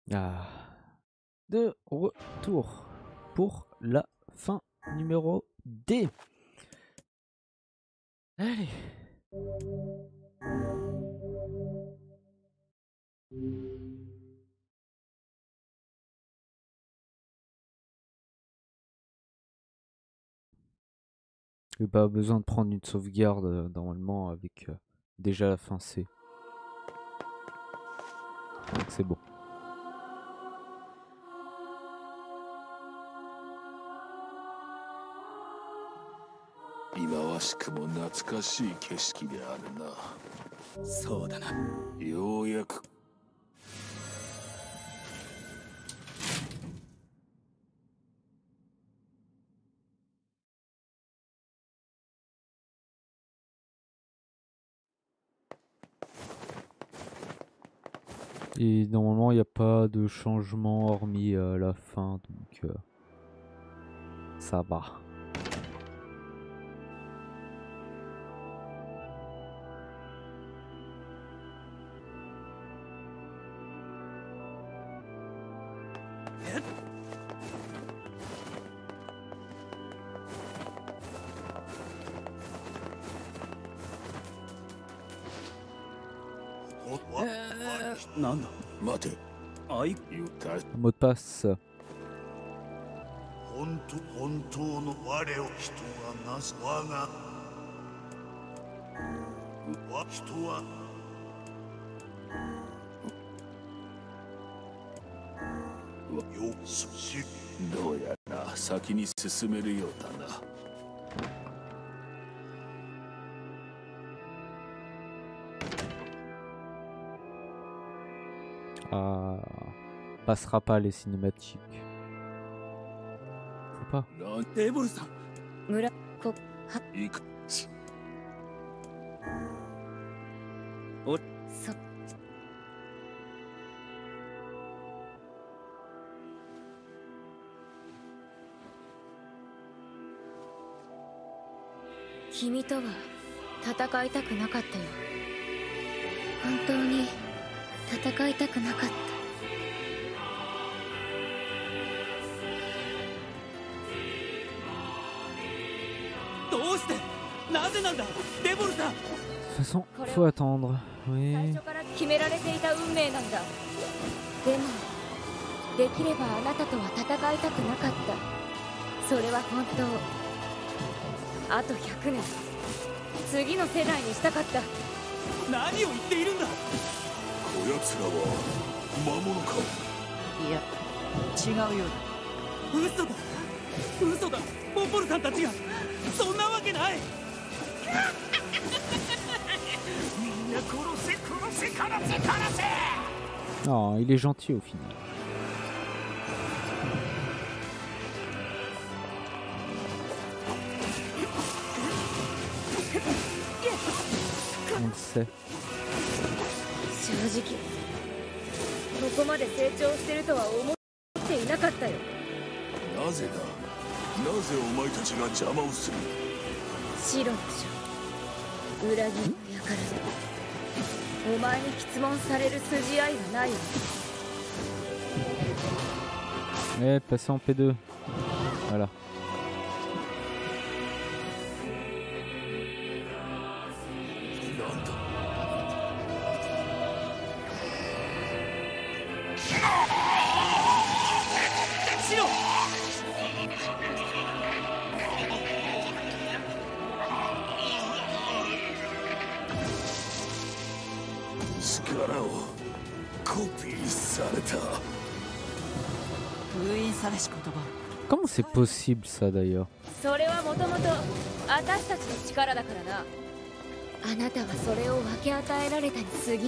Ah. De retour pour la fin numéro D. Allez. J'ai pas besoin de prendre une sauvegarde normalement avec déjà la fin C. Donc c'est bon. 忌まわしくも懐かしい景色であるな。そうだな。ようやく。 Et normalement il n'y a pas de changement hormis la fin, donc ça va. Mot de passe. 本当の我を人はなす我が人はよそしどうやら先に進めるようだな。 Ah, passera pas les cinématiques. Faut pas. デボルさん。 村こは。 いく。 おそ。君とは戦いたくなかったよ。本当に戦いたくなかった。 どうしてなぜなんだデボルさん。 De toute façon, faut attendre. 最 Oui. 初から決められていた運命なんだ。でもできればあなたとは戦いたくなかった。それは本当。あと100年次の世代にしたかった。 何を言っているんだ。こやつらは魔物か。 いや違うようだ。 嘘だ嘘だ。モンポルさんたちがそんなわけない。みんな殺せ殺せ殺せ殺せ。 Oh, il est gentil au final. On le sait. 正直ここまで成長してるとは思っていなかったよ。 なぜだ。なぜお前たちが邪魔をする。 白でしょ。裏切りの輩だ。お前に質問される筋合いはないよ。 Eh, passez en P2. Voilà. なんだ。白。力をコピーされた。 封印されし言葉。 Comment c'est possible ça d'ailleurs? それはもともと私たちの力だからな。あなたはそれを分け与えられたに過ぎない。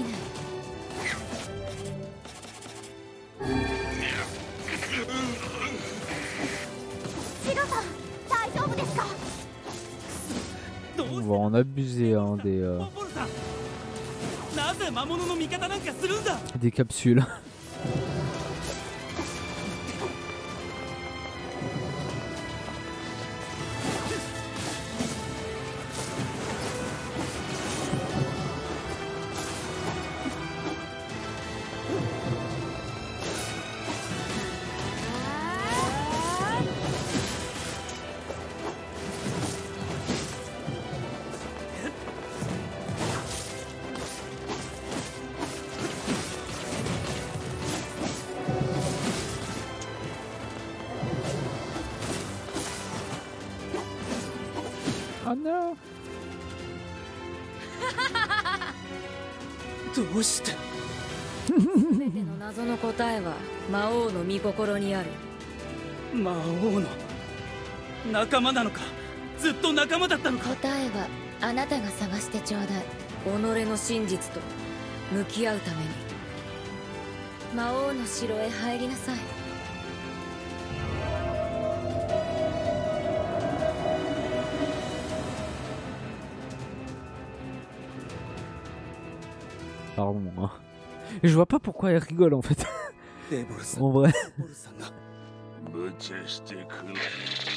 シロさん、大丈夫ですか？ On va en abuser hein, モンポルさん。なぜ魔物の味方なんかするんだ。 des capsules. Non. どうして。 全ての謎の答えは魔王の御心にある。 魔王の仲間なのか、ずっと仲間だったのか。 答えはあなたが探してちょうだい。己の真実と向き合うために魔王の城へ入りなさい。 Pardon. Hein. Et je vois pas pourquoi elle rigole en fait. デーボルさん、 En vrai. デーボルさんが。 無茶してくるぜ。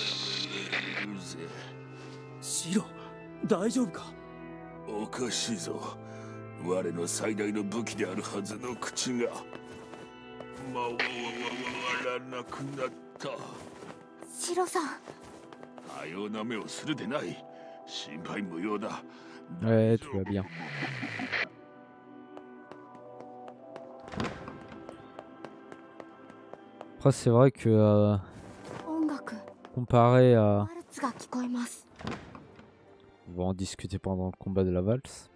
シロ、大丈夫か。 おかしいぞ。我の最大の武器であるはずの口が魔王は笑わなくなった。 シロさん。 かような目をするでない。心配無用だ。 Ouais, tout va bien. Après, c'est vrai que comparé à... On va en discuter pendant le combat de la valse.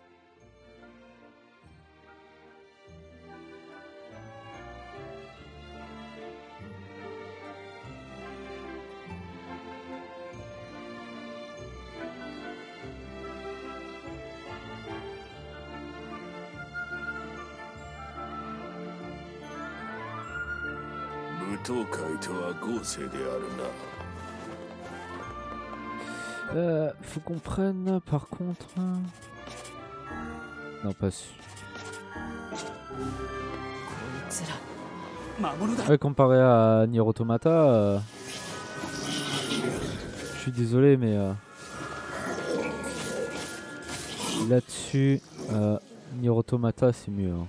Faut qu'on prenne par contre... Non, pas sûr. Ouais, comparé à Nier Automata, je suis désolé, mais là-dessus, Nier Automata c'est mieux. Hein.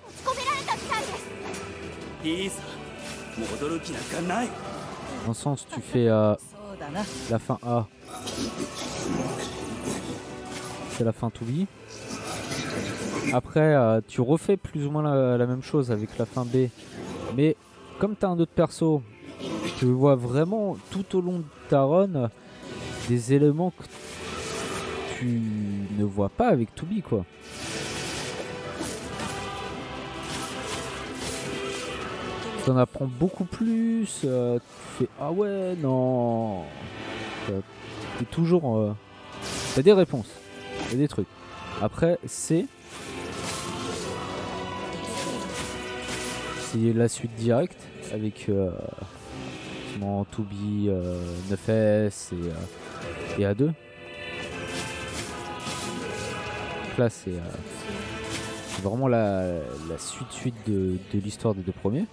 Dans le sens, tu fais la fin A, c'est la fin to be. Après, tu refais plus ou moins la même chose avec la fin B. Mais comme tu as un autre perso, tu vois vraiment tout au long de ta run des éléments que tu ne vois pas avec to be, quoi. Tu en apprends beaucoup plus, tu fais ah ouais, non. T'es toujours... t'as des réponses, t'as des trucs. Après, c'est la suite directe avec to be 9S et A2. Donc là, c'est vraiment la suite de l'histoire des deux premiers.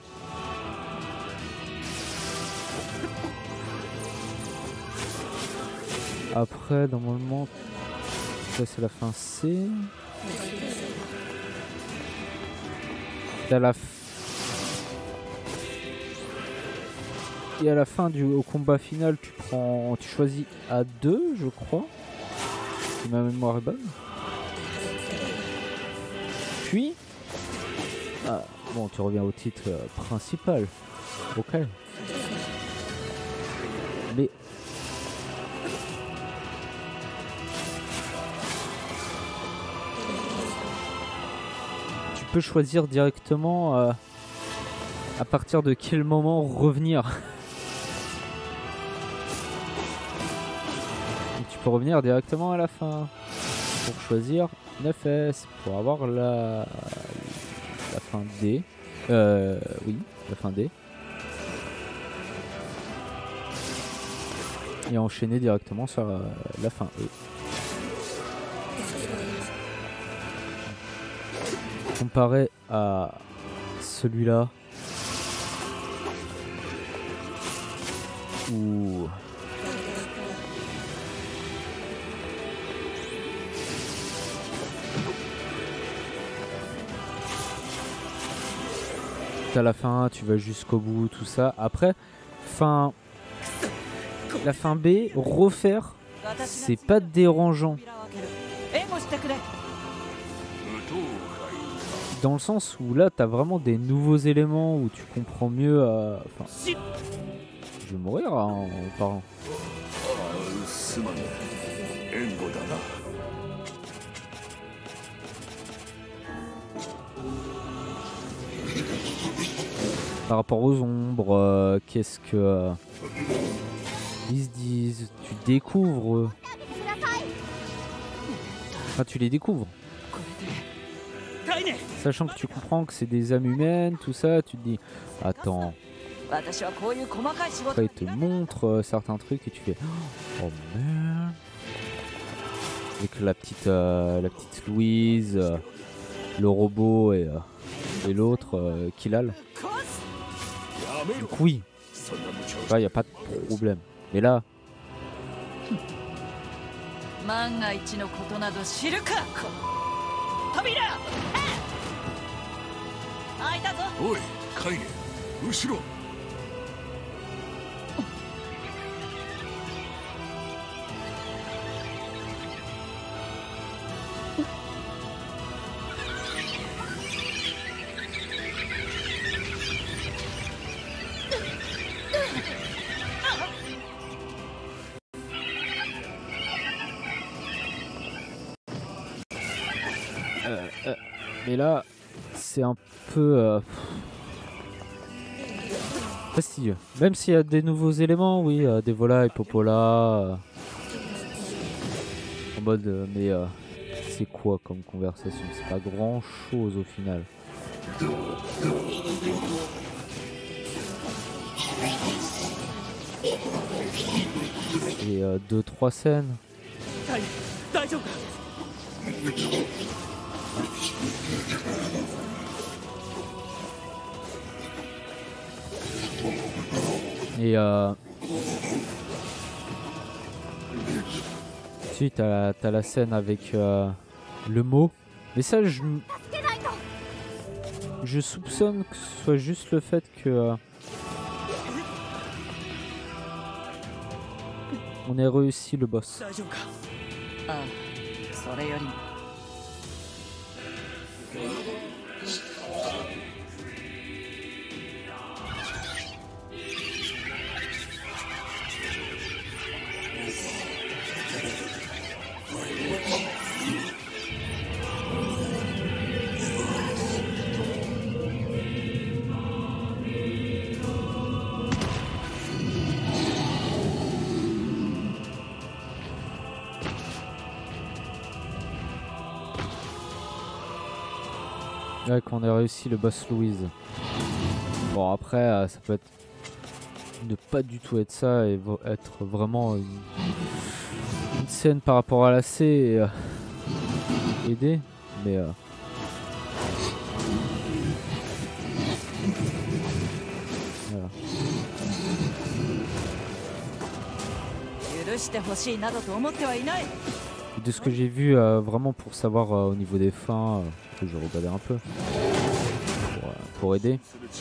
Après, normalement, ça c'est la fin C. Et à la fin au combat final, tu choisis A2, je crois. Si ma mémoire est bonne. Puis, bon, tu reviens au titre principal. Ok. Mais tu peux choisir directement à partir de quel moment revenir. Donc tu peux revenir directement à la fin pour choisir 9S pour avoir la fin D. Oui, la fin D. Et enchaîner directement sur la fin E. Comparé à celui-là où t'as la fin A, tu vas jusqu'au bout, tout ça. Après, la fin B, refaire, c'est pas dérangeant. Dans le sens où là, t'as vraiment des nouveaux éléments où tu comprends mieux. Enfin, je vais mourir en parlant. 援護だな。 Par rapport aux ombres, qu'est-ce que ils se disent? Tu découvres. Enfin, tu les découvres. Sachant que tu comprends que c'est des âmes humaines, tout ça, tu te dis attends. Après, il te montre certains trucs et tu fais oh merde. Avec la petite Louise, le robot et l'autre Kilal. Donc oui, il n'y a pas de problème. Mais là, 万が一のことなど知るか。扉開いたぞ。 おいカイネ、後ろ。 mais là, c'est un peu fastidieux. Même s'il y a des nouveaux éléments, oui, des volailles, popola, en mode, mais c'est quoi comme conversation? C'est pas grand chose au final. Et 2-3 scènes. Et ensuite t'as la scène avec le mot. Mais ça je soupçonne que ce soit juste le fait que on ait réussi le boss. Ouais, qu'on ait réussi le boss Louise. Bon après ça peut être ne pas du tout être ça et être vraiment une scène par rapport à la C et aider, mais voilà. De ce que j'ai vu vraiment pour savoir au niveau des fins, que je regardais un peu pour aider.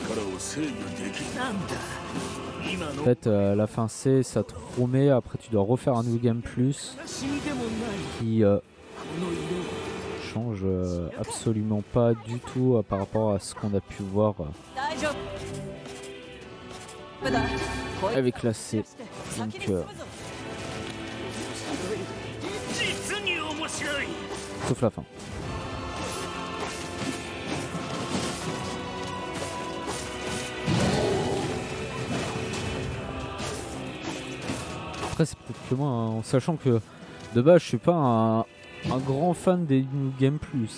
En fait la fin C ça te promet, après tu dois refaire un New Game Plus qui change absolument pas du tout par rapport à ce qu'on a pu voir avec la C. Donc sauf la fin. Après c'est peut-être que moi, hein, en sachant que de base je suis pas un grand fan des New Game Plus.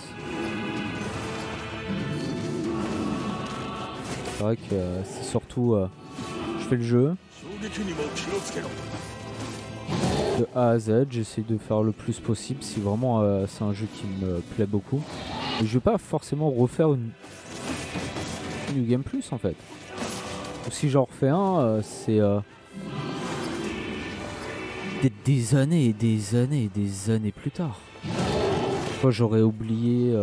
C'est vrai que c'est surtout je fais le jeu de A à Z, j'essaie de faire le plus possible si vraiment c'est un jeu qui me plaît beaucoup. Et je vais pas forcément refaire une New Game Plus en fait. Ou si j'en refais un, c'est des années et des années et des années plus tard. Fois j'aurais oublié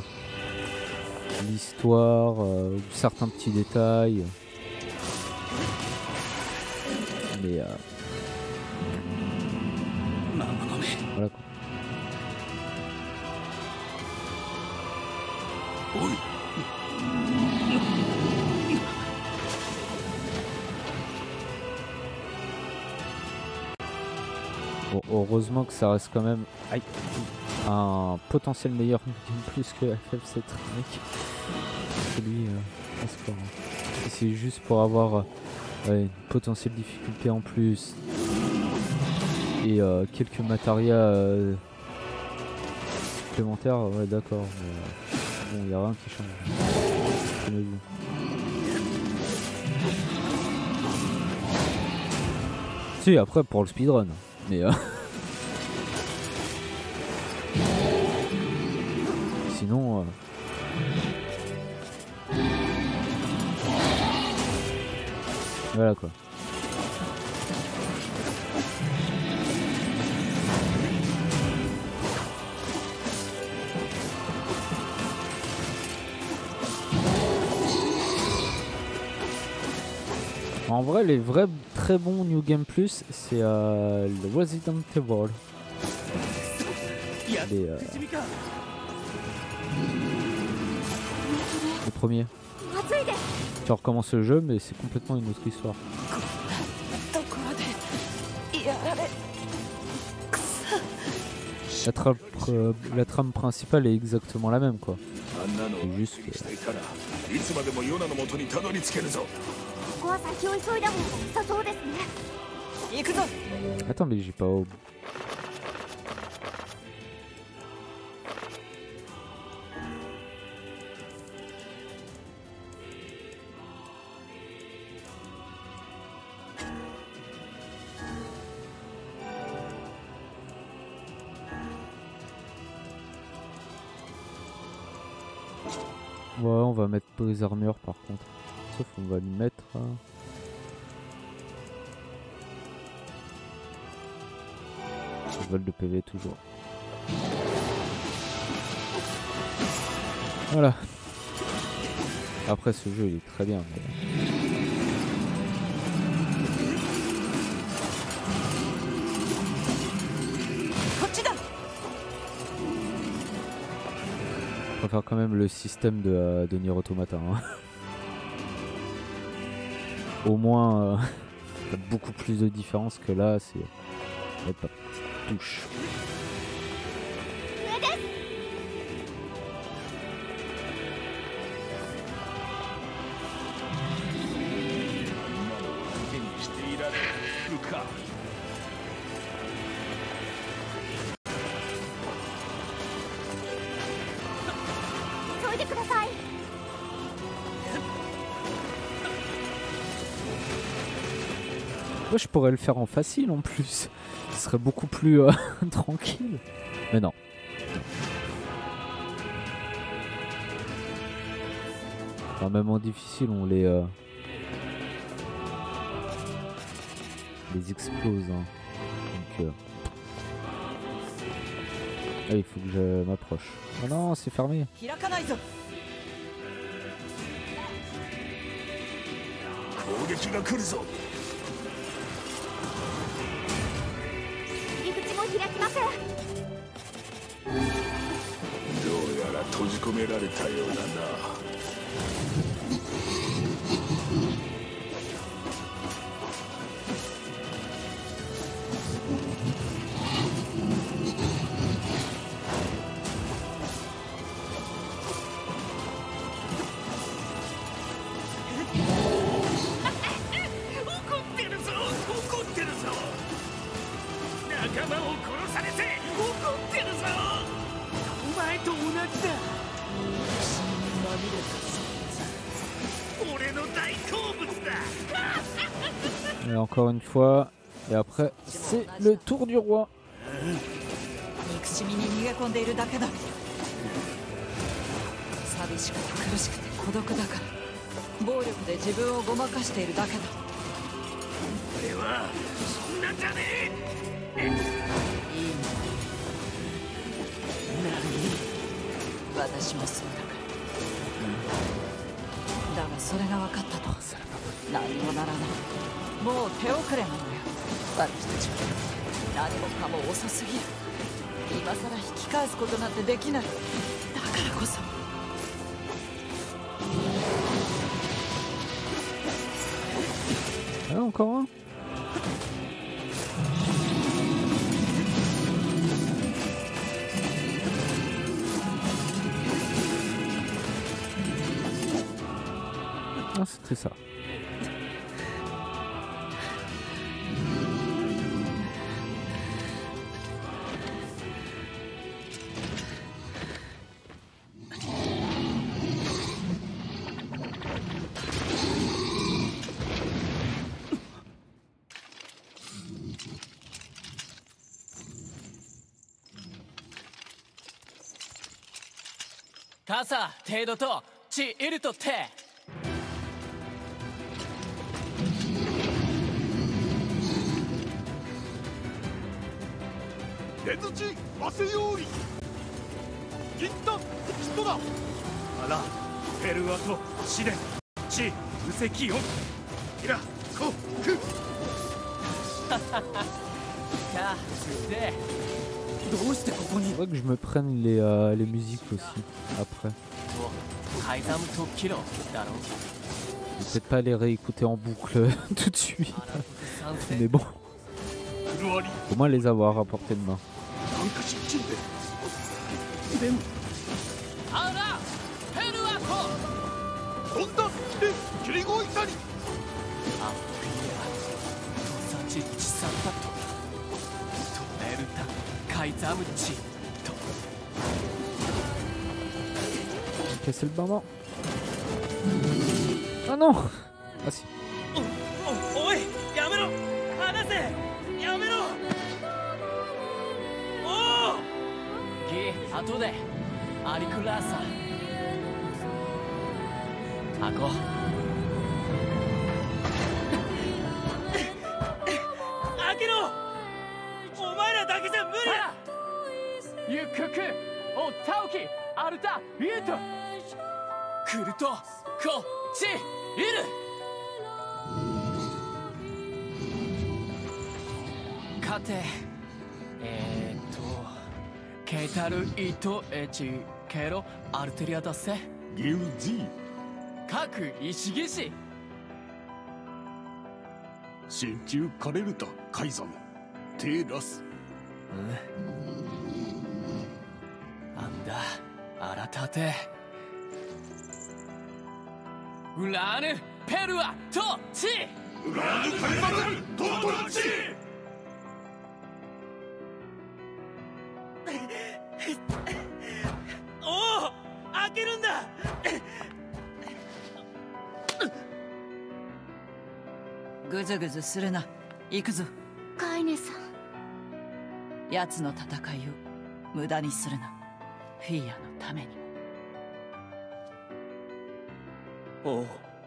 l'histoire ou certains petits détails. Mais voilà quoi. Bon, heureusement que ça reste quand même un potentiel meilleur plus que FF7 Remake. Celui en score. Si c'est juste pour avoir une potentielle difficulté en plus et quelques matérias supplémentaires, ouais d'accord. Bon, il n'y a rien qui change. Si, après pour le speedrun, mais sinon voilà quoi. En vrai, les vrais très bons New Game Plus, c'est le Resident Evil. Le premier. Tu recommences le jeu, mais c'est complètement une autre histoire. La trame principale est exactement la même, quoi. C'est juste que... Attends, mais j'ai pas... Ouais, on va mettre les armures par contre. Sauf on va lui mettre... vol de PV toujours. Voilà. Après ce jeu il est très bien. Mais... je préfère quand même le système de Nier Automata. Hein. Au moins y a beaucoup plus de différence que là, c'est... Hop, touche. Moi je pourrais le faire en facile en plus, ce serait beaucoup plus tranquille, mais non. Enfin, même en difficile on les explose, hein. Donc ah, il faut que je m'approche. Oh non, c'est fermé. Et encore une fois, et après c'est le tour du roi. Ah, encore un. Ah, c'était ça. タサ、テイドとチイルトって。 出づちわせようり銀だ人だあら、ペルアと試練チウセキオンいらこくかすでどうしてここに。 Faudrait que je me prenne les musiques aussi après. カイザムトキロだろ。 Je vais peut-être pas les réécouter en boucle tout de suite. Mais bon, au moins les avoir à portée de main. なんか失禁ででもあらペルアコ飛んだで切りごいたりアップイヤトサチチサタとトメルタカイザムチと Ok, c'est le moment. Ah non. Ah si. おいやめろ離せやめろおおギ後でアリクラーサアコ開けろお前らだけじゃ無理だゆっくくおタオキアルタユートクルトコチイル勝てケイタルイトエチケロアルテリアだせギウジ各石技師真鍮カレルタカイザムテラスなんだあらたてウラーヌペルアとチウラーヌカイザムトトラチおお開けるんだぐずぐずするな行くぞカイネさん。 奴の戦いを無駄にするなフィーアのためにもおう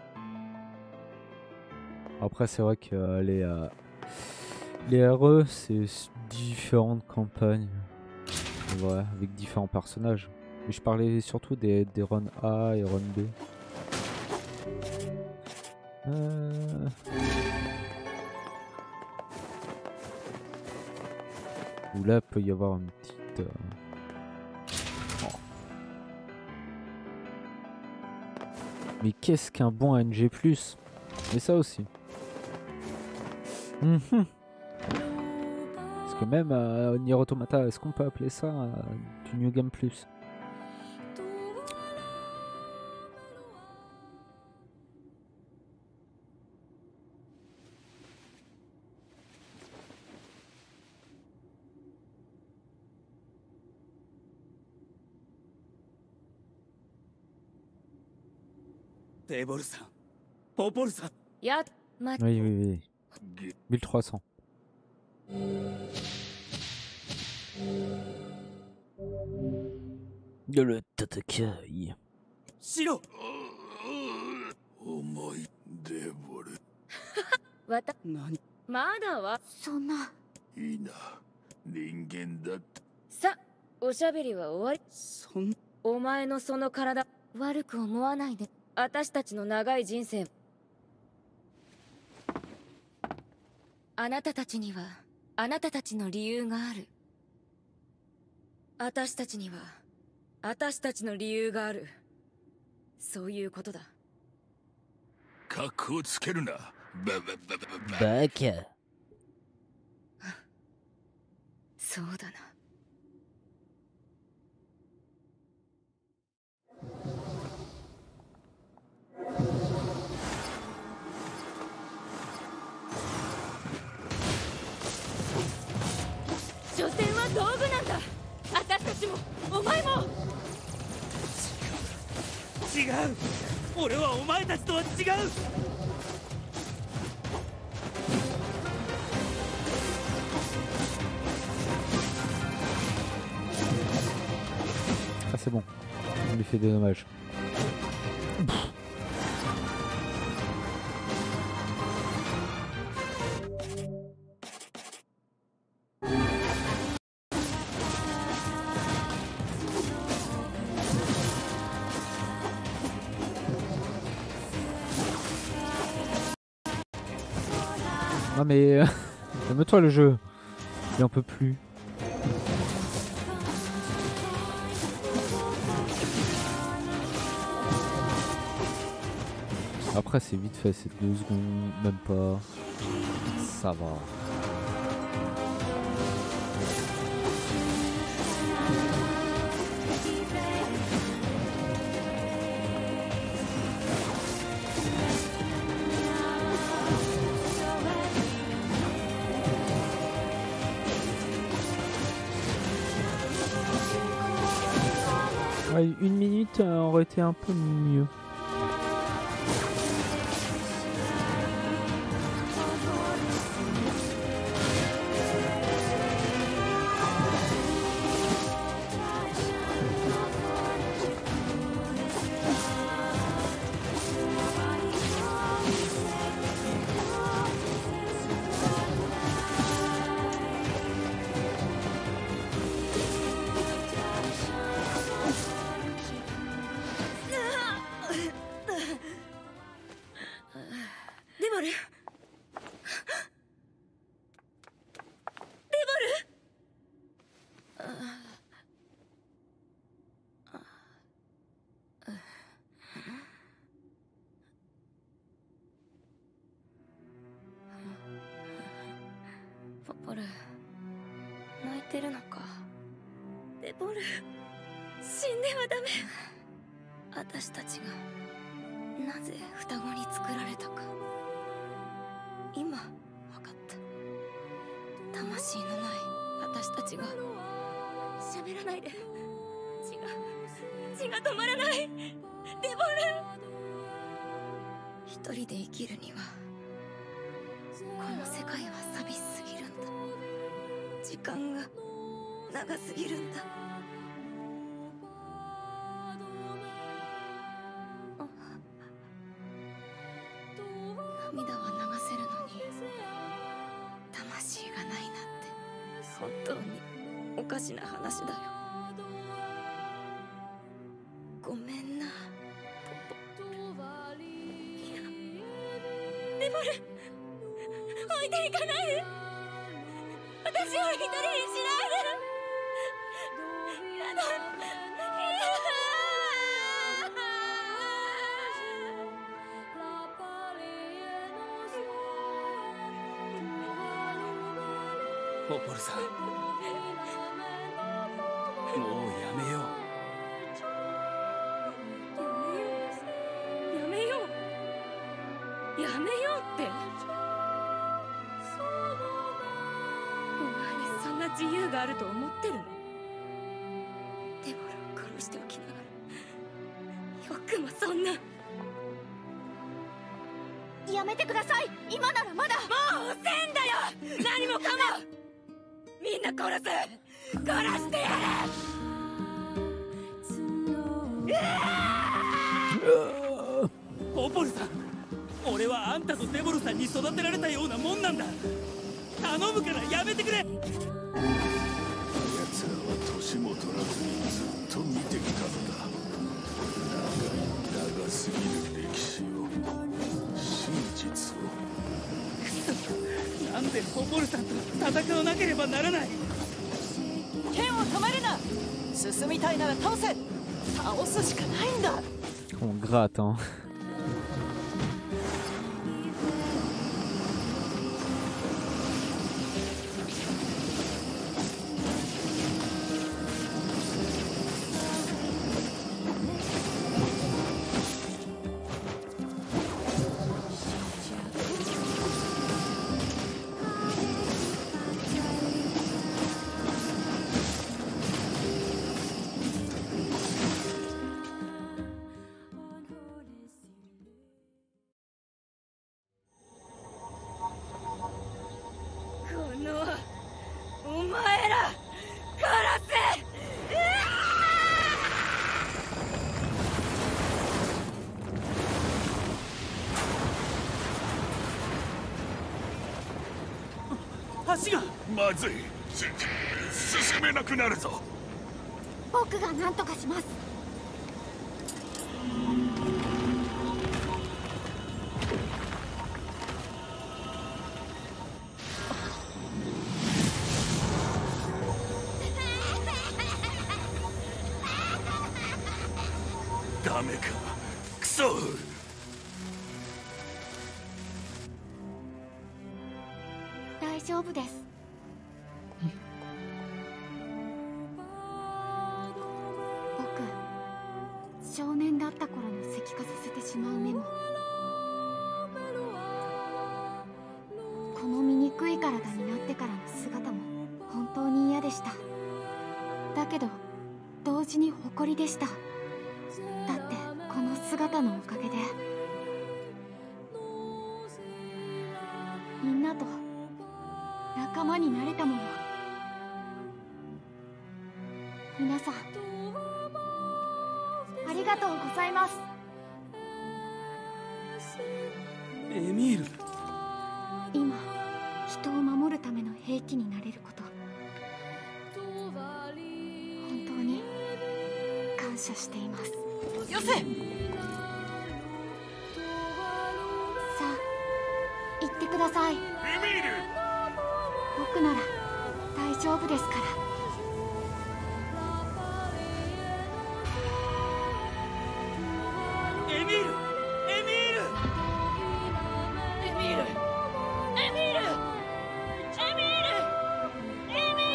Après, c'est vrai que les RE, c'est différentes campagnes. Ouais, avec différents personnages. Mais je parlais surtout des runs A et run B. Où là, il peut y avoir une petite... Oh. Mais qu'est-ce qu'un bon NG+. Mais ça aussi. Parce que même Nier Automata, est-ce qu'on peut appeler ça du New Game Plus? テーボルさんポポルさんやま Oui, oui, oui. 1300. De le tatakai. シロ重いデボルわた何まだわそんな。 いいな人間だってさおしゃべりは終わり。 そんお前のその体悪く思わないで。私たちの長い人生、あなたたちにはあなたたちの理由がある。私たちには私たちの理由がある。そういうことだ。 格好つけるなババババババカ。 そうだな。 お前も違う。俺はお前たちとは違う。 Ah c'est bon, on lui fait des dommages. Non mais calme-toi le jeu, il en peut plus. Après c'est vite fait, c'est 2 secondes, même pas. Ça va. Ouais, 1 minute aurait été un peu mieux. ポル、泣いてるのか。デボル、死んではダメ。私たちがなぜ双子に作られたか今分かった。魂のない私たちが喋らないで。血が止まらない。デボル、一人で生きるにはこの世界は寂しすぎるんだ。時間が長すぎるんだ。涙は流せるのに魂がないなんて本当におかしな話だよ。ごめんなポポ。いや、デボル、置いていかないで。私を一人にしないで。やだ、 ポポルさん、もうやめよう。 やめようってお前にそんな自由があると思ってるの？デボルを殺しておきながらよくもそんな。やめてください。今ならまだ。もう遅えんだよ。何もかもみんな殺してやる。ポポルさん、俺はあんたとデボルさんに育てられたようなもんなんだ。頼むからやめてくれ。奴らは年も取らずにずっと見てきたのだ。長すぎる歴史を、真実を。 なんでポポルさんと戦わなければならない。 剣を止めるな。進みたいなら倒せ。倒すしかないんだ。 On gratte, hein. 橋がまずい。進めなくなるぞ。 僕が何とかします。 ダメか。クソ。 大丈夫です。僕、少年だった頃の石化させてしまうメモ。この醜い体になってからの姿も本当に嫌でした。だけど同時に誇りでした。だってこの姿のおかげでみんなと仲間になれたもの。皆さんありがとうございます。 エミール。 今人を守るための兵器になれること、本当に感謝しています。 よせ。 さあ行ってください。 エミール。 僕なら大丈夫ですから。 エミール。エミール。エミール。エミール。エミール。エミ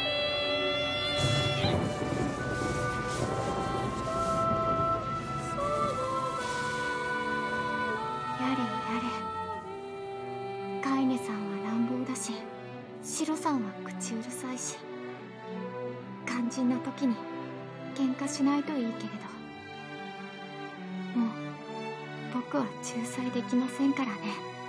やれやれ。カイネさんは乱暴だし、シロさんは口うるさいし、肝心な時に喧嘩しないといいけれど、もう僕は仲裁できませんからね。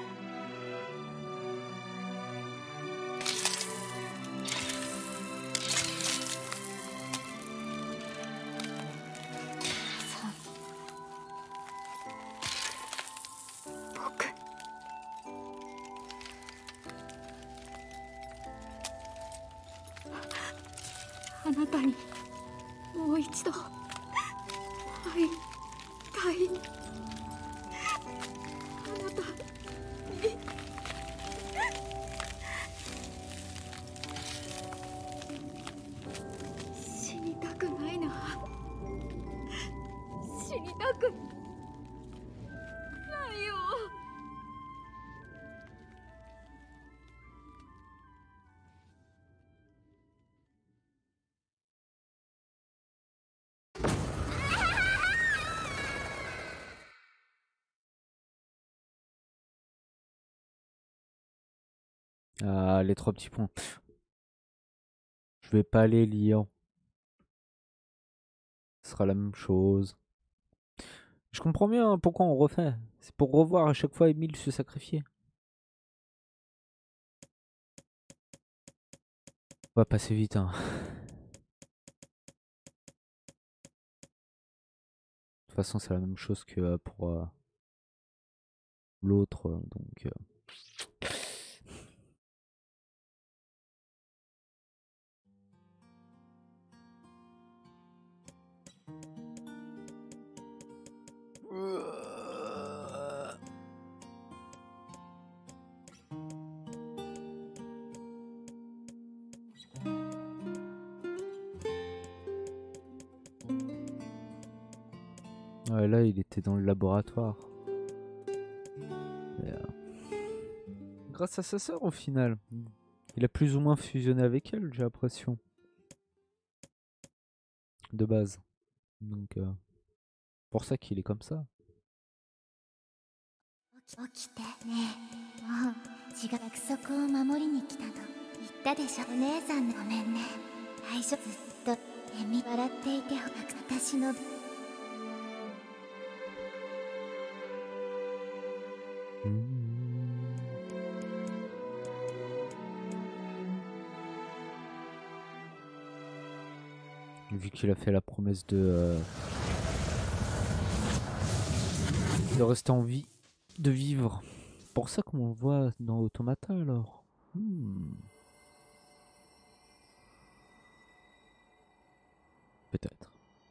僕、あなたにもう一度会いたい。あなたに死にたくないな。死にたくないよ。 Ah, les 3 petits points. Je vais pas les lire. Ce sera la même chose. Je comprends bien pourquoi on refait. C'est pour revoir à chaque fois Émile se sacrifier. On va passer vite, hein. De toute façon, c'est la même chose que pour l'autre. Donc... Ouais, là, il était dans le laboratoire. Mais, grâce à sa sœur, au final. Il a plus ou moins fusionné avec elle, j'ai l'impression. De base. Donc, pour ça qu'il est comme ça. 起きてねえ。もう違う約束を守りに来たの。言ったでしょ。お姉さん、ごめんね。最初ずっとエミ笑っていて、私の Vu qu'il a fait la promesse de rester en vie, de vivre. Pour ça qu'on le voit dans Automata alors. Peut-être.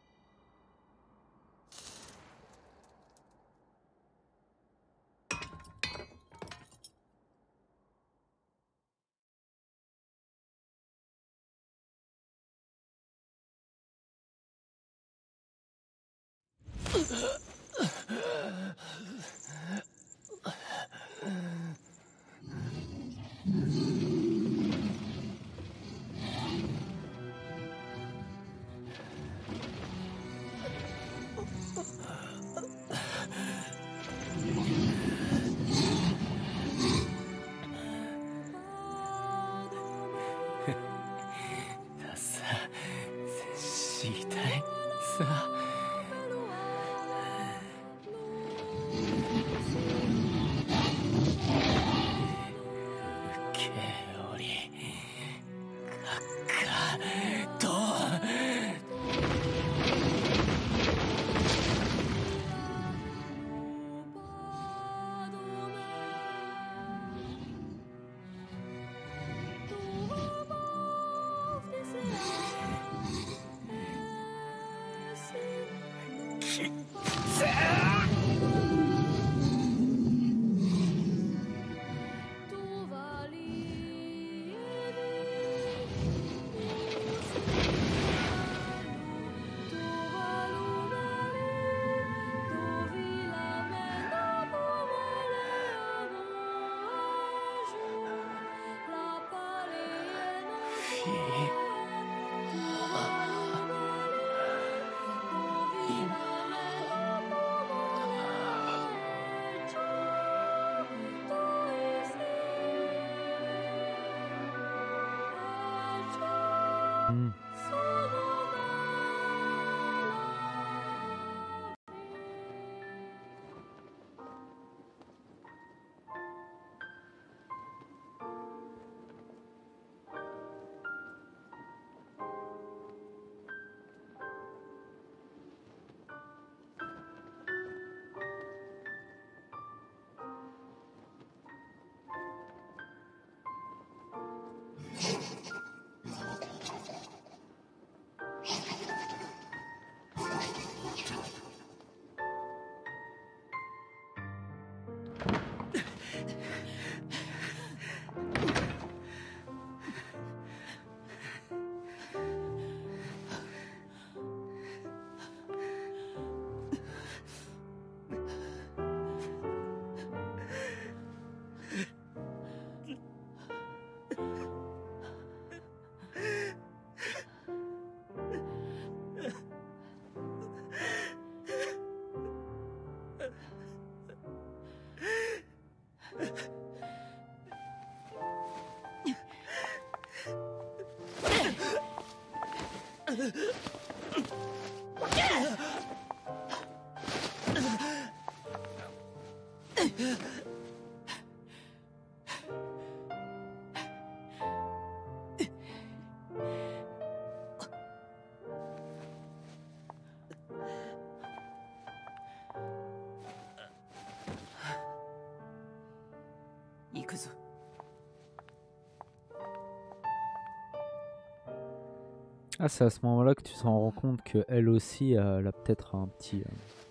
Ah, c'est à ce moment-là que tu te rends compte qu'elle aussi, elle a peut-être un petit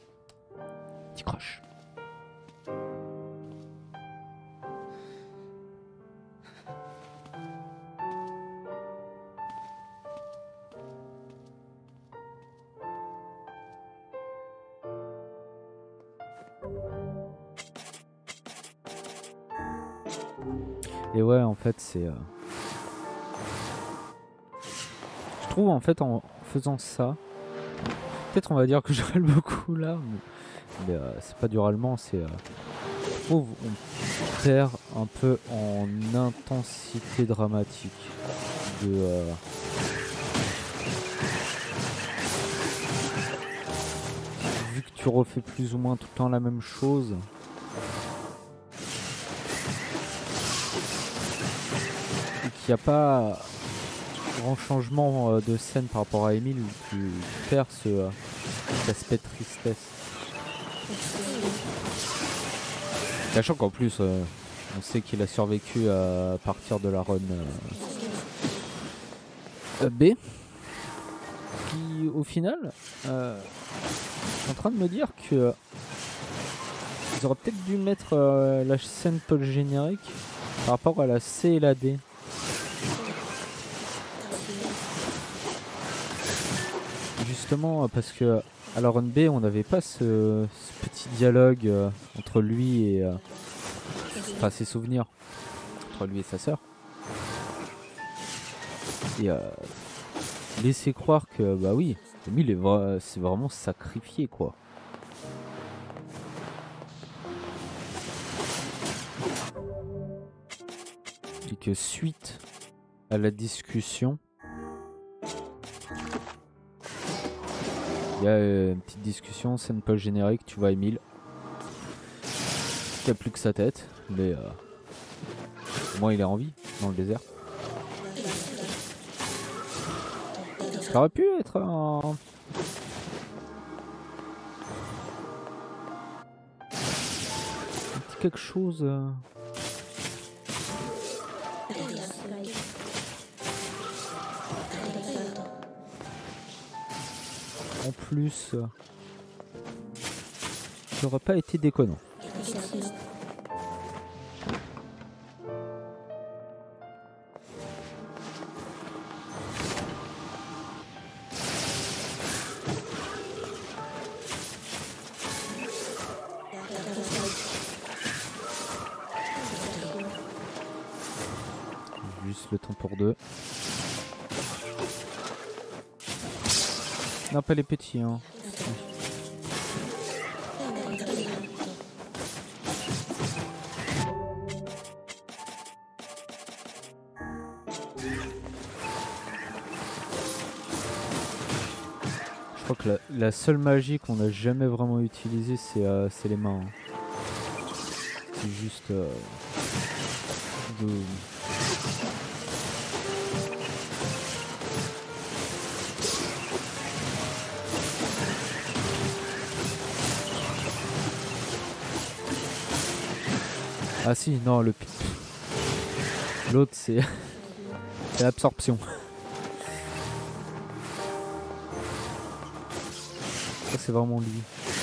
crush. Et ouais, en fait, c'est... Je trouve, en fait, en faisant ça... Peut-être on va dire que je râle beaucoup là, mais c'est pas du râlement, c'est... Je trouve on perd un peu en intensité dramatique de... Vu que tu refais plus ou moins tout le temps la même chose... Il n'y a pas grand changement de scène par rapport à Emile où tu perds cet aspect de tristesse. Sachant qu'en plus On sait qu'il a survécu à partir de la run B. Qui au final, je suis en train de me dire que ils auraient peut-être dû mettre la scène post-générique par rapport à la C et la D. Justement parce que à la run B on n'avait pas ce petit dialogue entre lui et enfin ses souvenirs entre lui et sa sœur. Et laisser croire que bah oui, lui c'est vraiment sacrifié quoi. Et que suite à la discussion, il y a une petite discussion, scène post générique, tu vois Emile qui a plus que sa tête, mais au moins il est en vie dans le désert. Ça aurait pu être un petit quelque chose. En plus, ça aurait pas été déconnant. Juste le temps pour deux. Non, pas les petits, hein. Je crois que la seule magie qu'on n'a jamais vraiment utilisée, c'est les mains. Hein. C'est juste Ah si, non, l'autre c'est l'absorption. Ça c'est vraiment lui.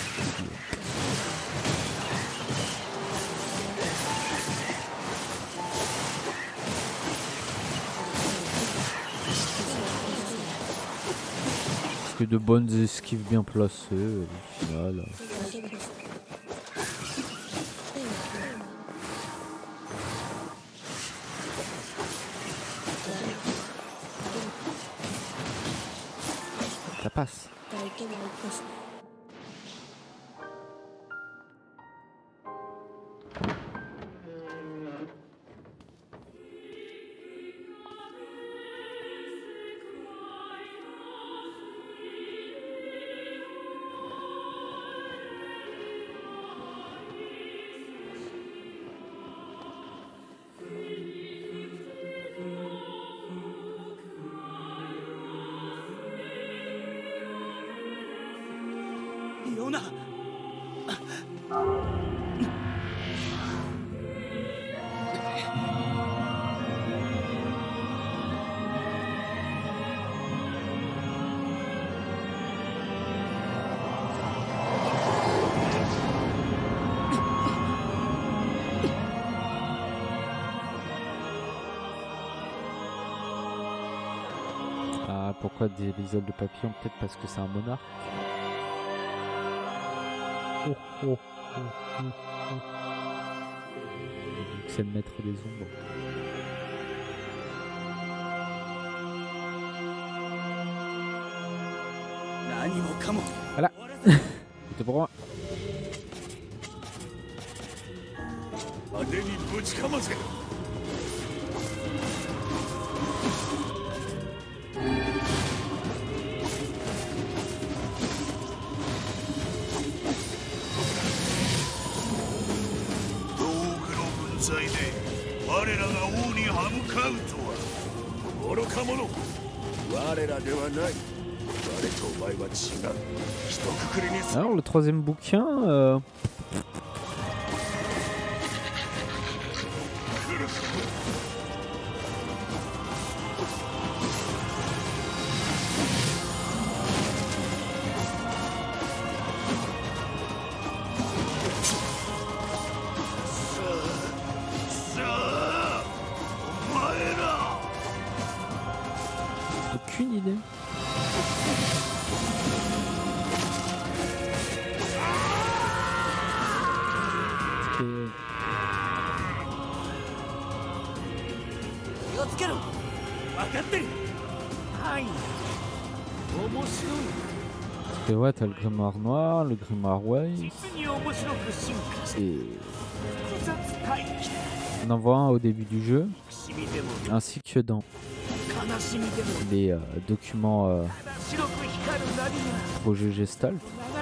Parce que de bonnes esquives bien placées, au final. Ça passe. ヨナ。 Ah, pourquoi des ailes de papillon? Peut-être parce que c'est un monarque. Oh, oh, oh, oh, oh. C'est le maître des ombres. Voilà. C'était pour moi. Alors le troisième bouquin Aucune idée. Et ouais, t'as le grimoire noir, le grimoire white. Et on en voit un au début du jeu, ainsi que dans les documents projet Gestalt.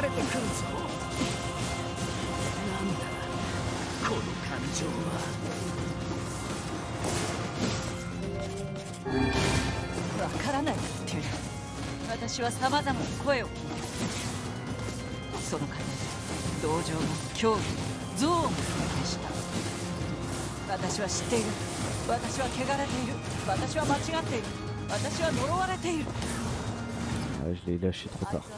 Je l'ai lâché trop tard.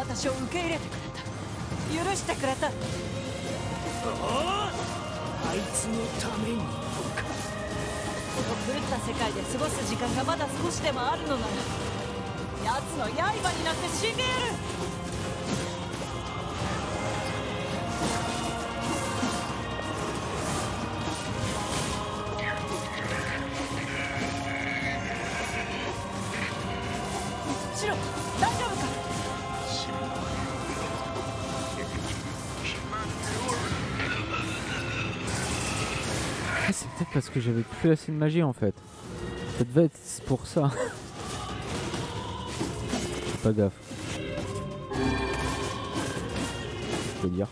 C'est peut-être parce que j'avais plus assez de magie en fait. Ça devait être pour ça. Pas gaffe. Je veux dire.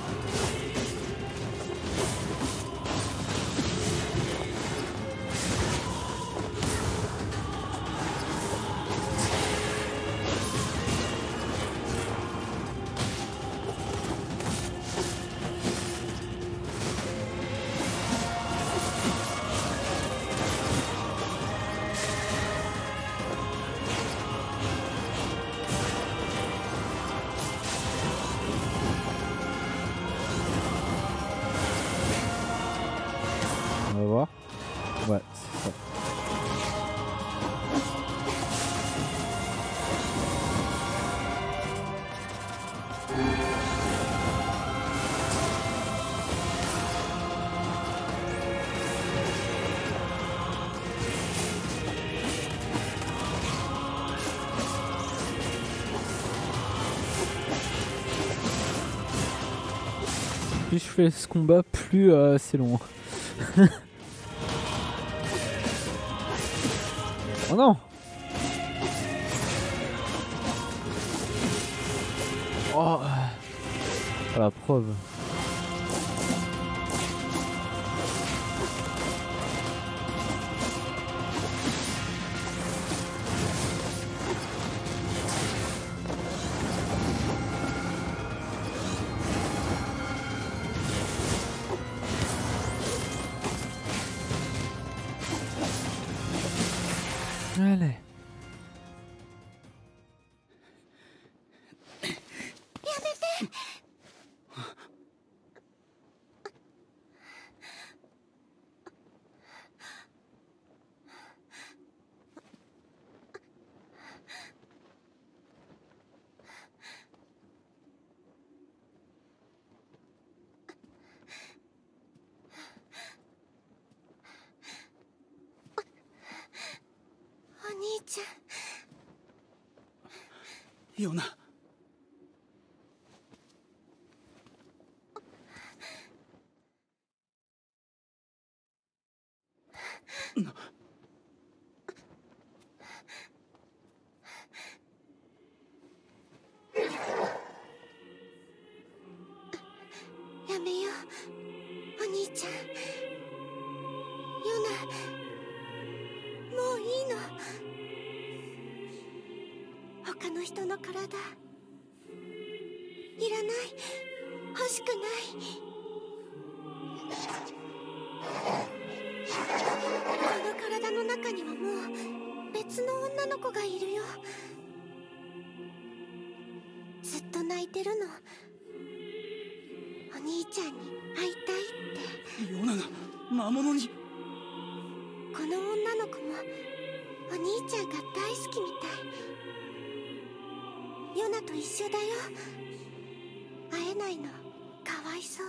On va voir. Ouais, c'est ça. Plus je fais ce combat, plus c'est long. Oh non! Oh! La preuve. Allez. ヨナ。 やめよう、お兄ちゃん。ヨナ、もういいの。他の人の体いらない、欲しくない。 の子がいるよ。ずっと泣いてるの。お兄ちゃんに会いたいって。 ヨナが魔物に。 この女の子もお兄ちゃんが大好きみたい。ヨナと一緒だよ。会えないのかわいそう。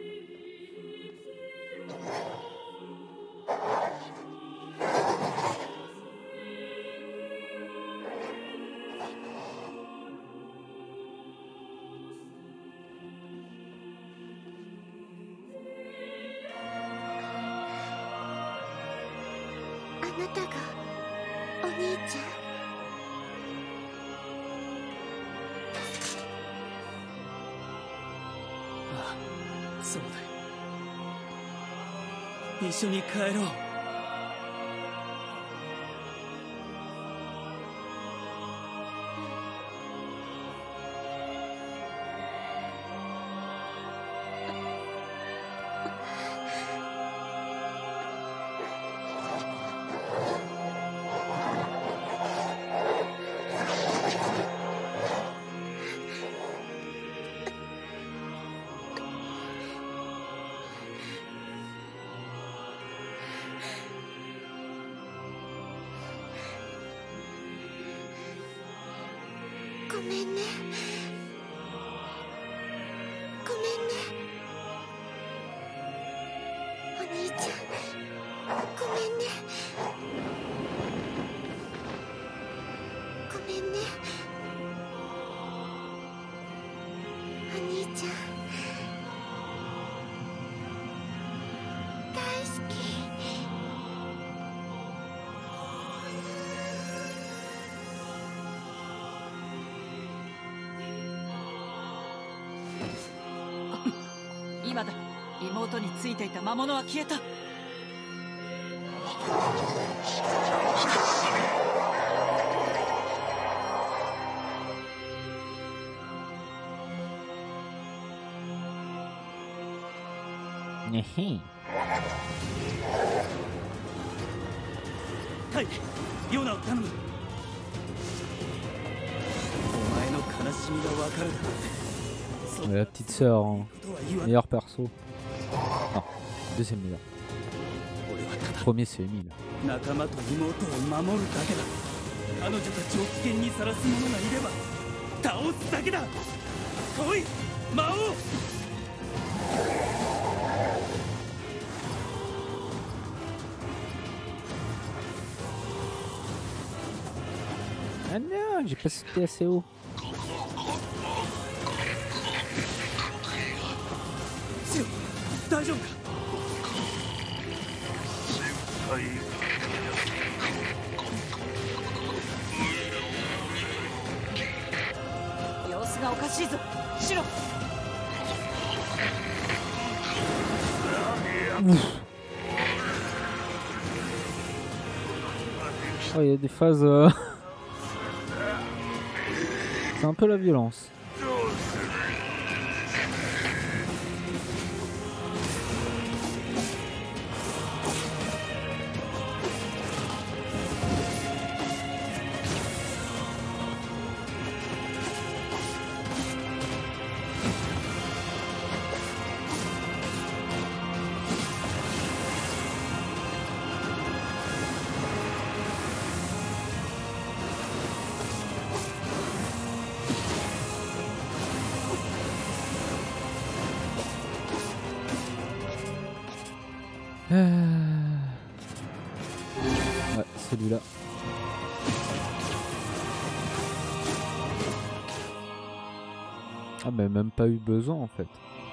あなたがお兄ちゃん。 ああ、そうだ。一緒に帰ろう。 ごめんね。ごめんね。お兄ちゃん、ごめんね。ごめんね。お兄ちゃん、大好き。 今だ。妹についていた魔物は消えた。 ねへ。 はい、ヨナを頼む。お前の悲しみがわかるだろう。 La petite sœur, hein. Meilleur perso. Non, deuxième meilleur. Premier c'est Emile. 仲間と妹を守るだけだ。彼女たちを危険にさらす者がいれば倒すだけだ。来い、魔王。 Ah non, j'ai pas sauté assez haut. 大丈夫か。 様子がおかしいぞ。シロ。 Oh, il y a des phases. C'est un peu la violence. Ouais, celui-là. Ah mais même pas eu besoin en fait.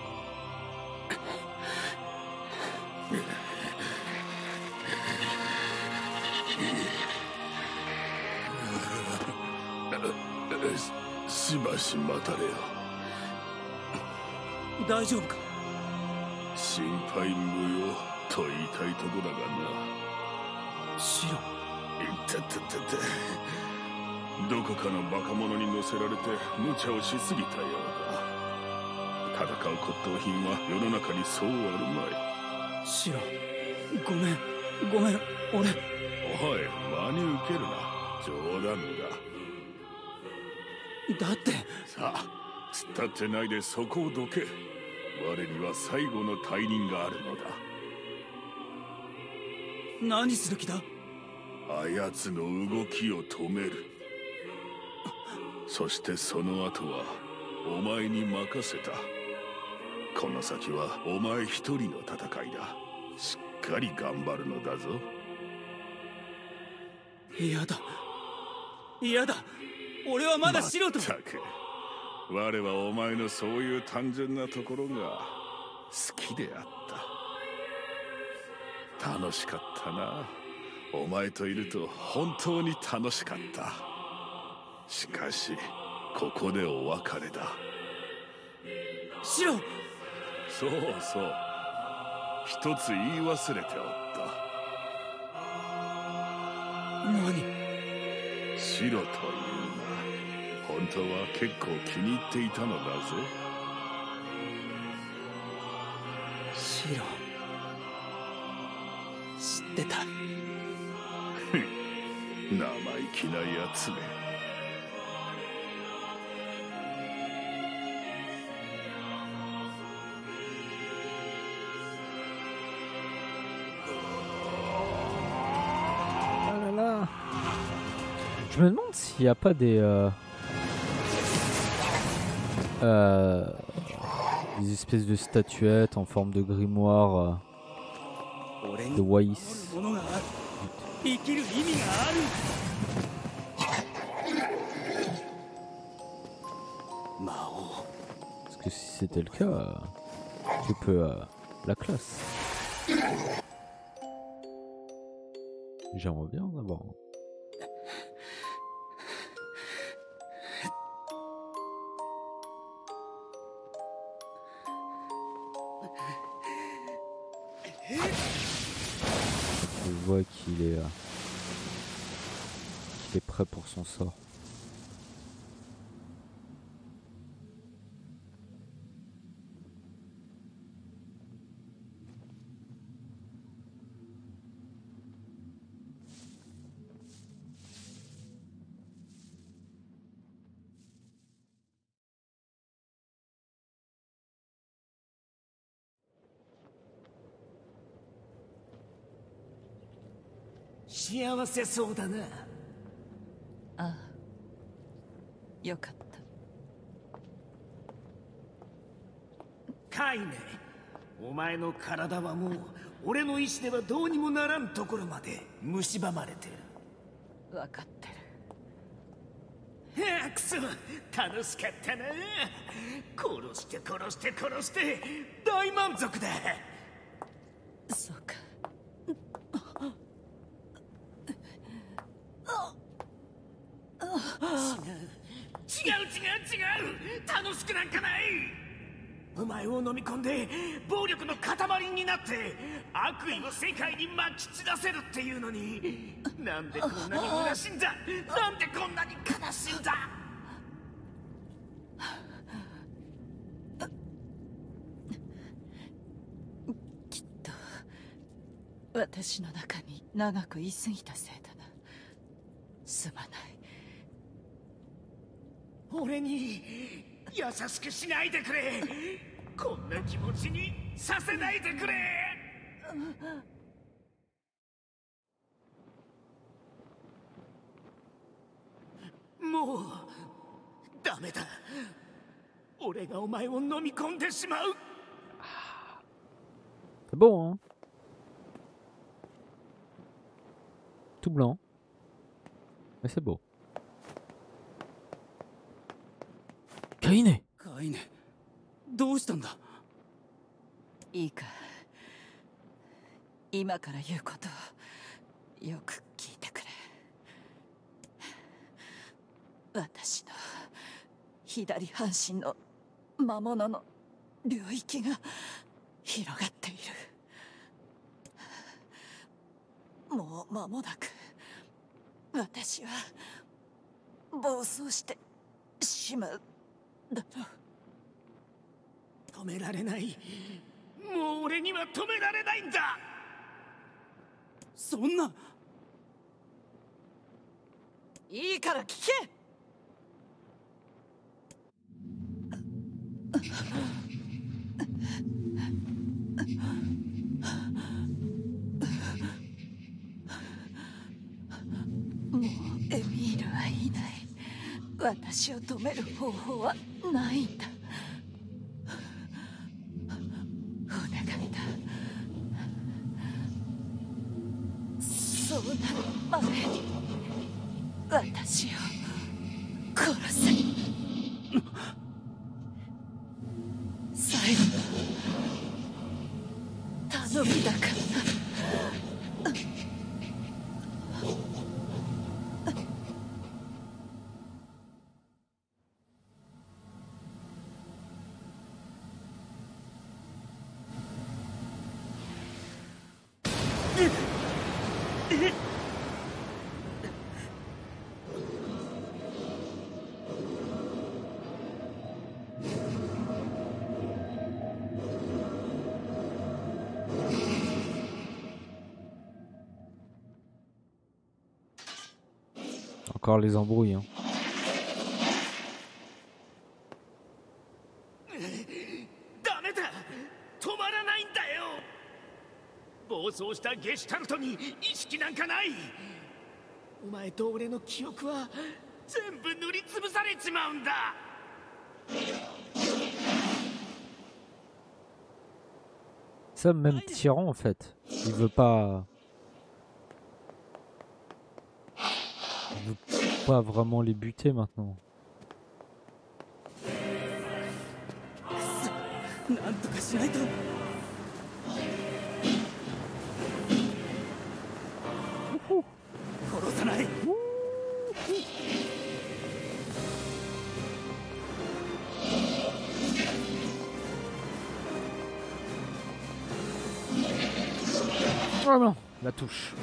大丈夫か。 心配無用と言いたいとこだがな。 シロ。 いったったったった。どこかのバカ者に乗せられて無茶をしすぎたようだ。戦う骨董品は世の中にそうあるまい。 シロ、ごめん、ごめん、俺。 おい、真に受けるな。 冗談だ。 だってさあ、突っ立ってないでそこをどけ。我には最後の大任があるのだ。 何する気だ？ あやつの動きを止める。そしてその後はお前に任せた。この先はお前一人の戦いだ。しっかり頑張るのだぞ。 嫌だ嫌だ、俺はまだ素人。 まったく、我はお前のそういう単純なところが好きであった。楽しかったな。お前といると本当に楽しかった。しかしここでお別れだ。 シロ。 そうそう、一つ言い忘れておった。 何？ シロというな。本当は結構気に入っていたのだぞ。 シロ、知ってた。 生意気なやつめ。 Je me demande s'il n'y a pas des espèces de statuettes en forme de grimoire de Weiss. Parce que si c'était le cas, tu peux la classe. J'aimerais bien en avoir. Je vois qu'il est prêt pour son sort. 幸せそうだな。 ああ、よかった。 カイネ、お前の体はもう俺の意志ではどうにもならんところまで蝕まれてる。 分かってる。くそ、楽しかったな。殺して殺して殺して大満足だ。 そうか。 違う楽しくなんかない。お前を飲み込んで暴力の塊になって悪意を世界にまき散らせるっていうのに、なんでこんなに虚しいんだ。なんでこんなに悲しいんだ。 きっと私の中に長く居すぎたせいだな。すまない。 俺に優しくしないでくれ。こんな気持ちにさせないでくれ。もうダメだ。俺がお前を飲み込んでしまう。 C'est bon, hein? Tout blanc. Mais c'est beau.カイネ、 どうしたんだ。 いいか、今から言うことをよく聞いてくれ。私の左半身の魔物の領域が広がっている。もう間もなく私は暴走してしまうだろう。 止められない。もう俺には止められないんだ。そんな。 いいから聞け。もうエミールはいない。私を止める方法はないんだ。お願いだ。そうなる前に私を殺せ。最後の頼みだからな。 Encore les embrouilles. Hein. ダメだ、止まらないんだよ。暴走したゲシュタルトに意識なんかない。お前と俺の記憶は全部塗りつぶされちまうんだ。 Ça, même Tyran en fait, il veut pas vraiment les buter maintenant. なんとかしないと。殺さない。 Oh non, la touche.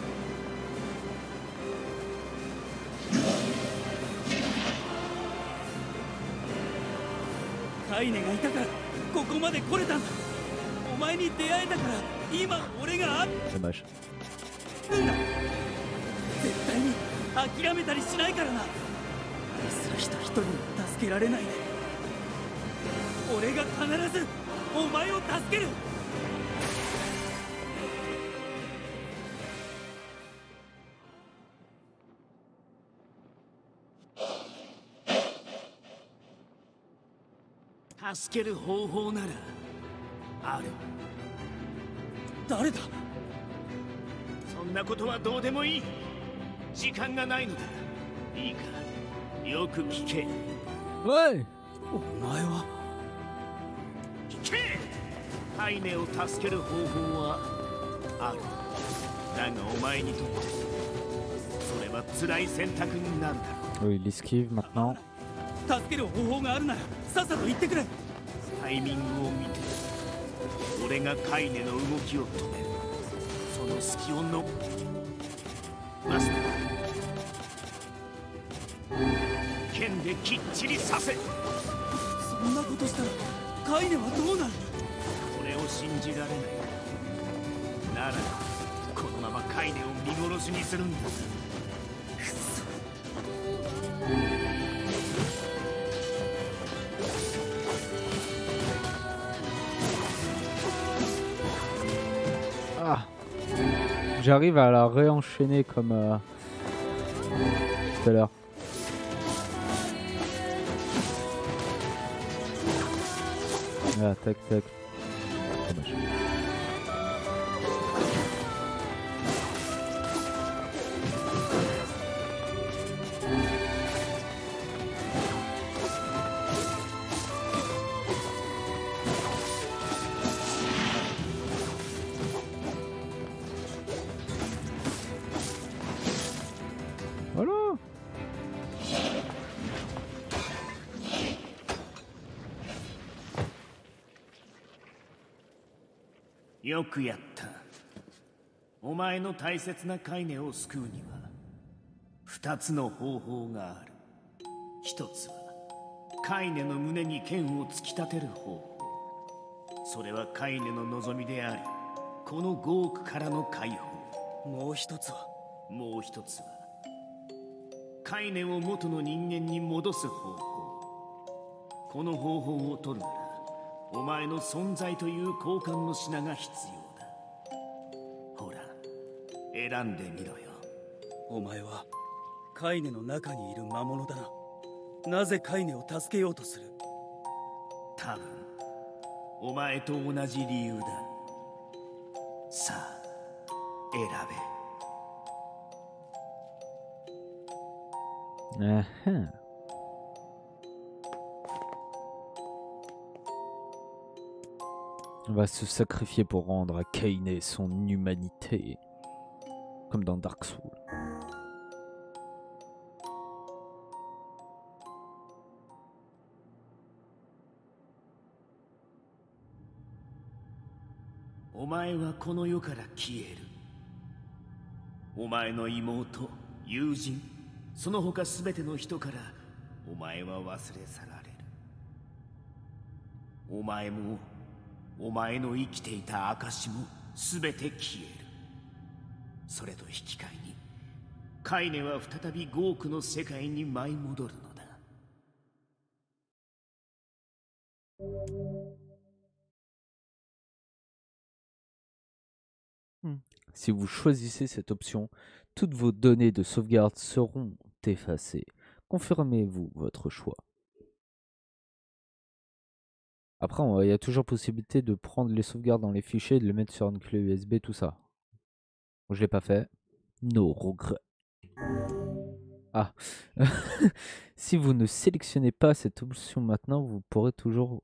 カイネがいたからここまで来れたんだ。お前に出会えたから今俺が Dommage. うんだ。絶対に諦めたりしないからな。あいつら人一人に助けられないで。俺が必ずお前を助ける。 助ける方法ならある。 誰だ。 そんなことはどうでもいい。時間がないのだ。いいか、よく聞け。 Ouais. お前は。 聞け。カイネを助ける方法はある。だがお前にとってそれは辛い選択になるだろう。 Oui, il esquive maintenant. 助ける方法があるならさっさと言ってくれ。 タイミングを見て俺がカイネの動きを止める。その隙をのマスター、剣できっちりさせ。 そんなことしたらカイネはどうなる。 俺を信じられないならこのままカイネを見殺しにするんだ。くそ。 Ah. J'arrive à la réenchaîner comme tout à l'heure. Ah, tac tac. Dommage. Voilà. よくやった。お前の大切なカイネを救うには2つの方法がある。一つはカイネの胸に剣を突き立てる方法。それはカイネの望みであり、この5億からの解放。 もう一つは。 もう一つはカイネを元の人間に戻す方法。この方法を取るならお前の存在という交換の品が必要だ。ほら選んでみろよ。 お前はカイネの中にいる魔物だな。なぜカイネを助けようとする？ 多分お前と同じ理由だ。さあ選べ。 On va se sacrifier pour rendre à Kaine son humanité, comme dans Dark Souls. O前はこの世から消える。お前の妹、友人、その他すべての人からお前は忘れ去られる。お前もお前の生きていた証もすべて消える。それと引き換えにカイネは再び5億の世界に舞い戻るのだ。 Si vous choisissez cette option, toutes vos données de sauvegarde seront effacées. Confirmez-vous votre choix. Après, il y a toujours possibilité de prendre les sauvegardes dans les fichiers et de les mettre sur une clé USB, tout ça. Bon, je l'ai pas fait. No regrets. Ah. Si vous ne sélectionnez pas cette option maintenant, vous pourrez toujours...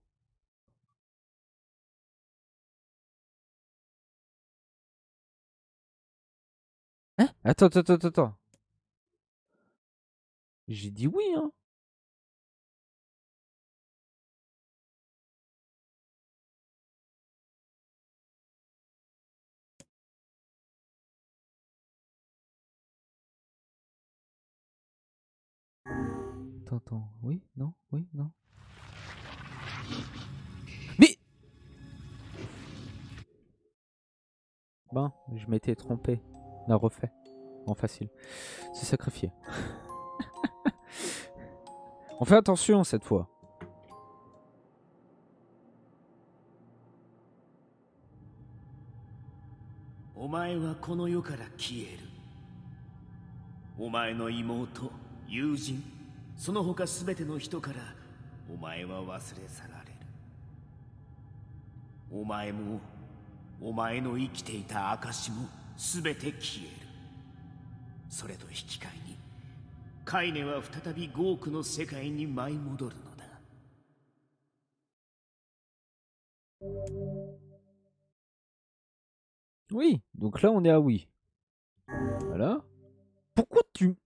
Hein? Attends. J'ai dit oui, hein. Attends. Oui, non. Mais... Ben, je m'étais trompé. On a refait. En facile. C'est sacrifié. On fait attention cette fois. Omae wa kono yo kara kieru. Omae no imoto, yujin, sono hoka subete no hito kara omae wa wasure sarareru. Omae mo omae no ikite ita akashi mo subete kieru. それと引き換えにカイネは再び5億の世界に舞い戻るのだ。 Oui, donc là on est à oui. Voilà. Pourquoi tu...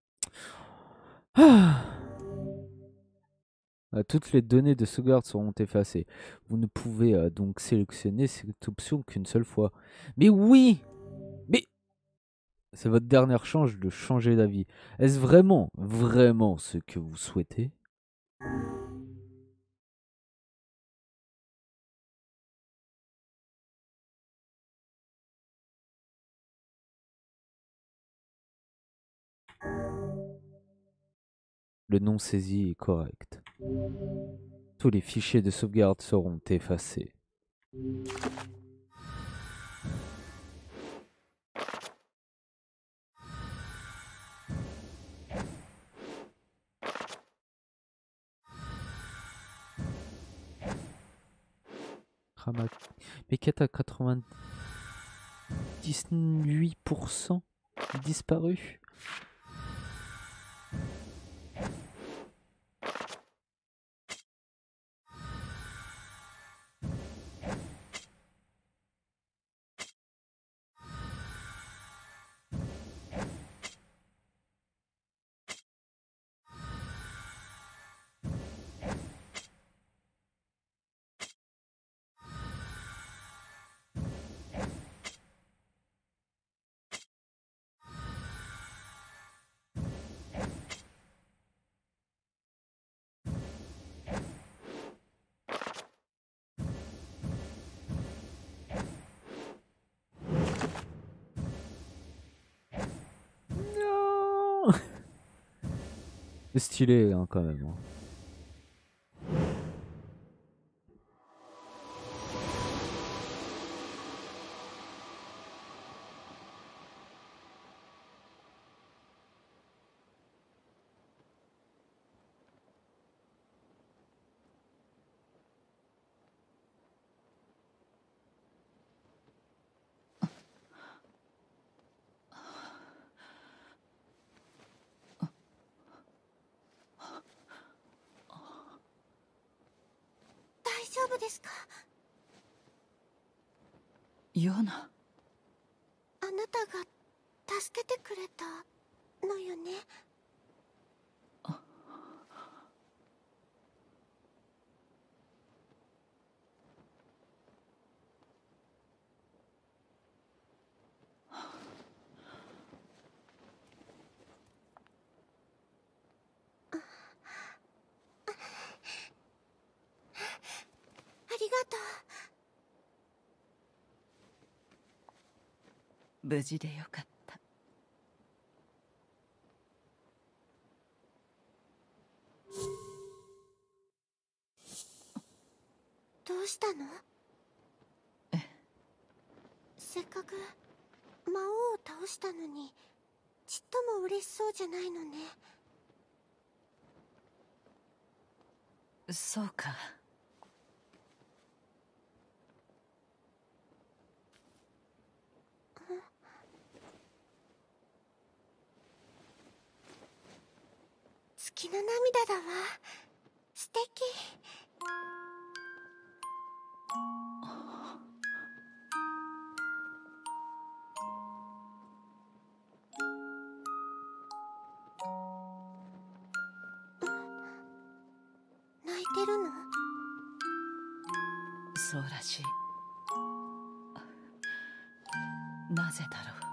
Toutes les données de sauvegarde seront effacées. Vous ne pouvez donc sélectionner cette option qu'une seule fois. Mais oui! Mais... C'est votre dernière chance de changer d'avis. Est-ce vraiment ce que vous souhaitez? Le nom saisi est correct. Tous les fichiers de sauvegarde seront effacés. Mais qu'est-ce à 98% disparu? C'est stylé hein, quand même. Hein. 大丈夫ですか？ ヨナ。 あなたが助けてくれたのよね。ありがとう。 無事でよかった。 どうしたの？せっかく魔王を倒したのにちっとも嬉しそうじゃないのね。 そうか。 月の涙だわ。素敵。泣いてるの？ そうらしい。なぜだろう。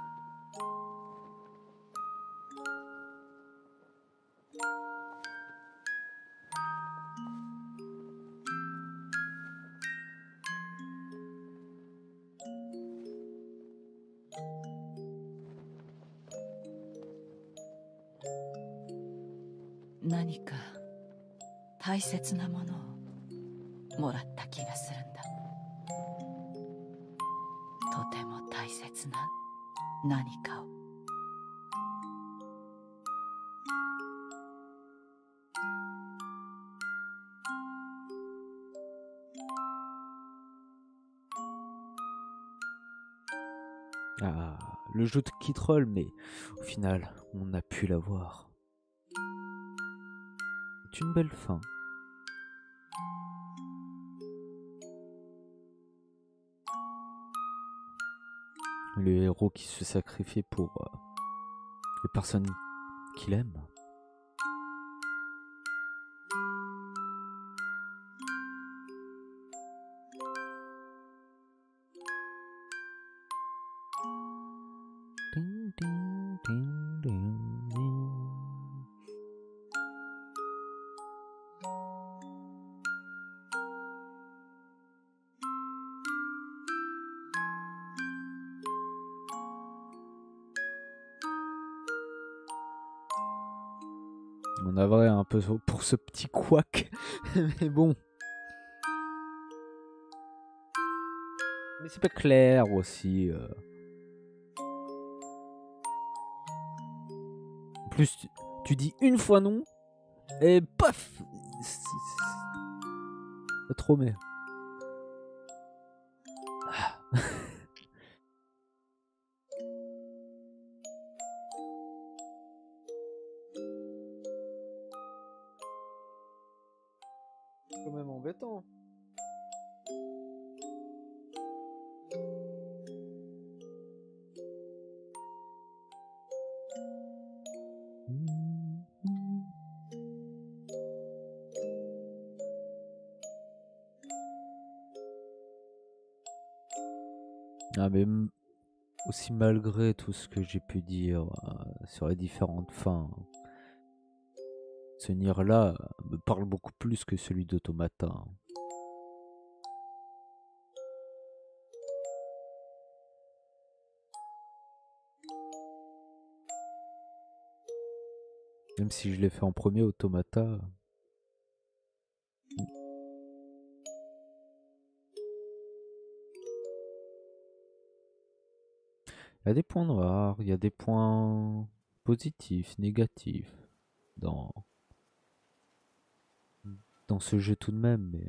何か大切なものをもらった気がするんだ。とても大切な何かを。 Ah, le jeu de qui troll, mais au final, on a pu l'avoir. C'est une belle fin. Le héros qui se sacrifie pour les personnes qu'il aime. Ding, ding, ding, ding, ding. On a vrai un peu pour ce petit couac, mais bon. Mais c'est pas clair aussi. En plus, tu dis une fois non, et paf, c'est trop mais. C'est quand même embêtant. Ah mais aussi malgré tout ce que j'ai pu dire sur les différentes fins, ce Nier-là me parle beaucoup plus que celui d'Automata. Même si je l'ai fait en premier, Automata. Il y a des points noirs, il y a des points positifs, négatifs dans ce jeu tout de même, mais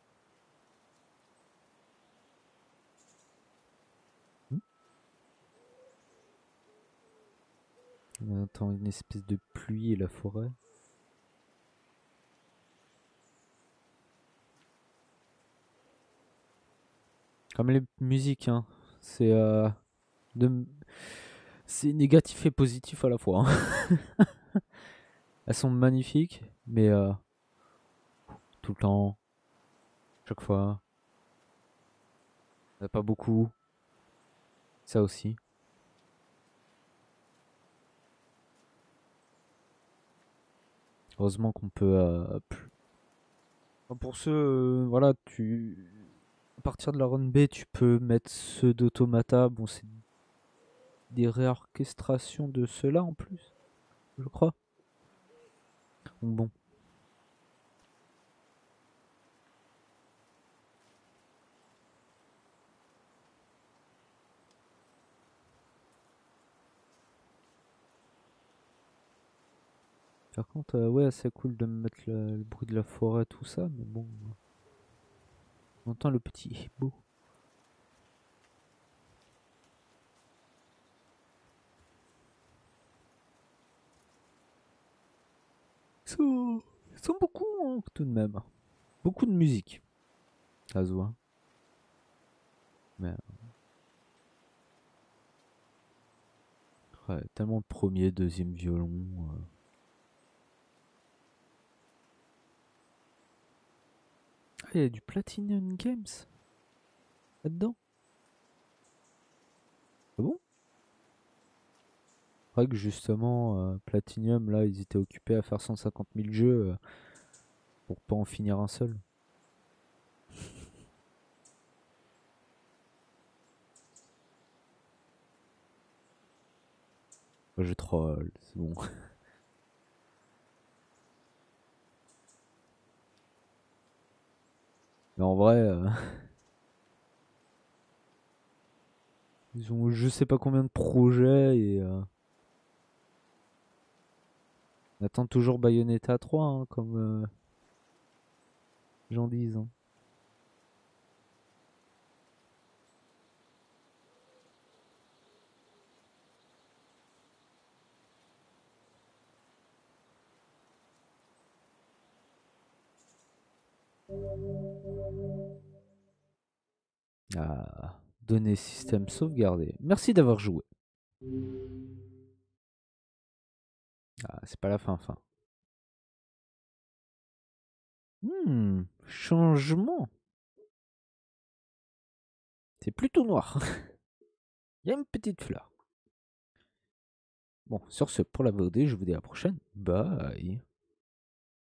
on entend une espèce de pluie et la forêt. Comme les musiques, hein. C'est c'est négatif et positif à la fois, hein. Elles sont magnifiques, mais tout le temps, chaque fois, il n'y en a pas beaucoup. Ça aussi. Heureusement qu'on peut pour ceux, voilà, à partir de la run B, tu peux mettre ceux d'Automata. Bon, c'est des réorchestrations de ceux-là en plus, je crois. Donc bon. Par contre, ouais, c'est cool de mettre le bruit de la forêt, tout ça, mais bon. On entend le petit hibou. Ils sont beaucoup, hein, tout de même. Beaucoup de musique. Ça se voit. Mais. Ouais, tellement de premier, deuxième violon. Ah, il y a du Platinum Games là-dedans. Ah bon? C'est vrai que justement, Platinum, là, ils étaient occupés à faire 150 000 jeux pour pas en finir un seul. Moi, je troll, c'est bon. Mais en vrai, ils ont je sais pas combien de projets et on attend toujours Bayonetta 3, hein, comme les gens disent. Hein. Ah, données système sauvegardé. Merci d'avoir joué. Ah, c'est pas la fin. Changement. C'est plutôt noir. Il y a une petite fleur. Bon, sur ce, pour la VOD, je vous dis à la prochaine. Bye.